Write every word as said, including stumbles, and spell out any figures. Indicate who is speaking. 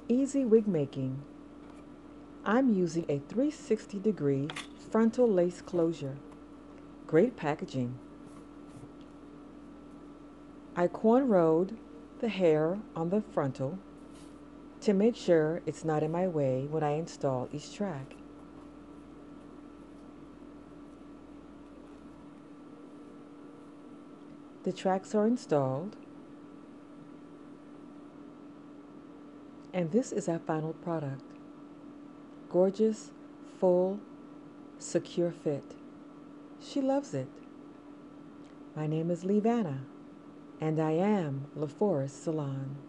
Speaker 1: Easy wig making. I'm using a three hundred sixty degree frontal lace closure. Great packaging. I cornrowed the hair on the frontal to make sure it's not in my way when I install each track. The tracks are installed, and this is our final product. Gorgeous, full, secure fit. She loves it. My name is Levanna, and I am LaForest Salon.